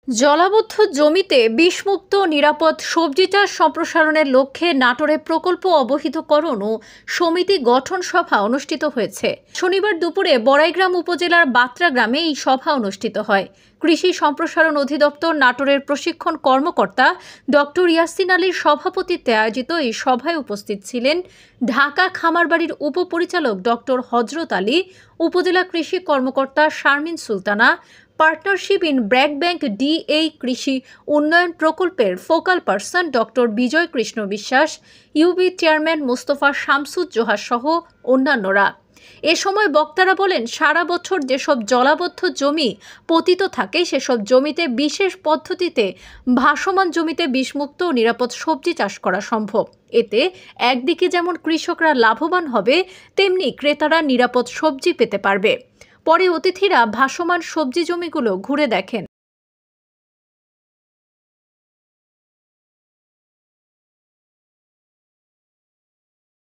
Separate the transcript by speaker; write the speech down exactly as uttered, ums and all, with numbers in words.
Speaker 1: জলাবদ্ধ জমিতে বিষমুক্ত নিরাপদ সবজি চাষ সম্প্রসারণের লক্ষ্যে নাটোরে প্রকল্প অবহিতকরণ ও সমিতি গঠন সভা অনুষ্ঠিত হয়েছে। শনিবার দুপুরে বড়াইগ্রাম উপজেলার বাত্রা গ্রামে এই সভা অনুষ্ঠিত হয়। কৃষি সম্প্রসারণ অধিদপ্তর নাটোরের প্রশিক্ষণ কর্মকর্তা ডক্টর ইয়াসিন আলীর সভাপতিত্বে আয়োজিত এই সভায় উপস্থিত ছিলেন ঢাকা খামারবাড়ির উপপরিচালক ডক্টর হজরত আলী, উপজেলা কৃষি কর্মকর্তা Sharmin Sultana, partnership in BRAC bank ডি এই কৃষি উন্নয়ন প্রকল্পের focal person doctor Bijoy Krishna Biswas, UP chairman Mostafa Shamsuzzoha সহ অন্যান্যরা। এ সময় বক্তারা বলেন, সারা বছর যেসব জলাবদ্ধ জমি পতিত থাকে সেসব জমিতে বিশেষ পদ্ধতিতে ভাসমান জমিতে বিষমুক্ত ও নিরাপদ সবজি চাষ করা সম্ভব। এতে একদিকে যেমন কৃষকরা লাভবান হবে, তেমনি ক্রেতারা নিরাপদ সবজি পেতে পারবে। পরে অতিথিরা ভাসমান সবজি জমিগুলো ঘুরে দেখেন।